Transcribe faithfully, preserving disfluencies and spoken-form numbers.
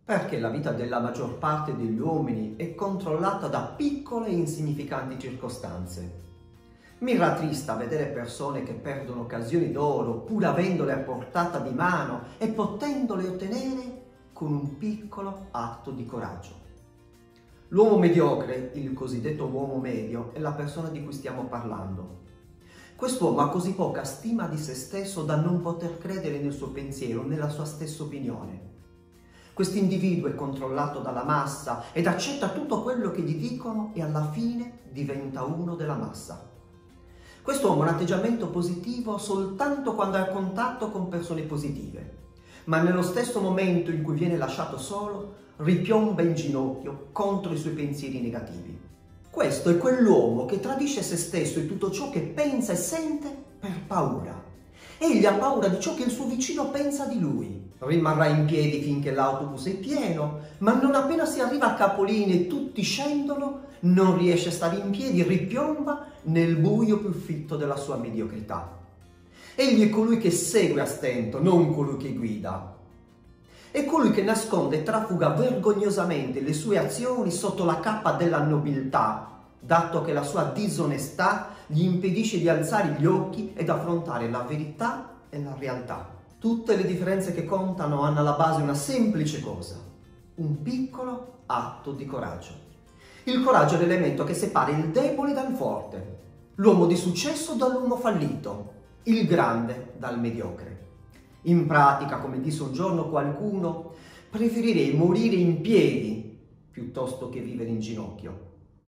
Perché la vita della maggior parte degli uomini è controllata da piccole e insignificanti circostanze. Mi rattrista vedere persone che perdono occasioni d'oro pur avendole a portata di mano e potendole ottenere con un piccolo atto di coraggio. L'uomo mediocre, il cosiddetto uomo medio, è la persona di cui stiamo parlando. Quest'uomo ha così poca stima di se stesso da non poter credere nel suo pensiero, nella sua stessa opinione. Quest'individuo è controllato dalla massa ed accetta tutto quello che gli dicono e alla fine diventa uno della massa. Quest'uomo ha un atteggiamento positivo soltanto quando è a contatto con persone positive, ma nello stesso momento in cui viene lasciato solo, ripiomba in ginocchio contro i suoi pensieri negativi. Questo è quell'uomo che tradisce se stesso e tutto ciò che pensa e sente per paura. Egli ha paura di ciò che il suo vicino pensa di lui. Rimarrà in piedi finché l'autobus è pieno, ma non appena si arriva a capolinea e tutti scendono, non riesce a stare in piedi, ripiomba nel buio più fitto della sua mediocrità. Egli è colui che segue a stento, non colui che guida. È colui che nasconde e trafuga vergognosamente le sue azioni sotto la cappa della nobiltà, dato che la sua disonestà gli impedisce di alzare gli occhi ed affrontare la verità e la realtà. Tutte le differenze che contano hanno alla base una semplice cosa: un piccolo atto di coraggio. Il coraggio è l'elemento che separa il debole dal forte, l'uomo di successo dall'uomo fallito, il grande dal mediocre. In pratica, come disse un giorno qualcuno, preferirei morire in piedi piuttosto che vivere in ginocchio.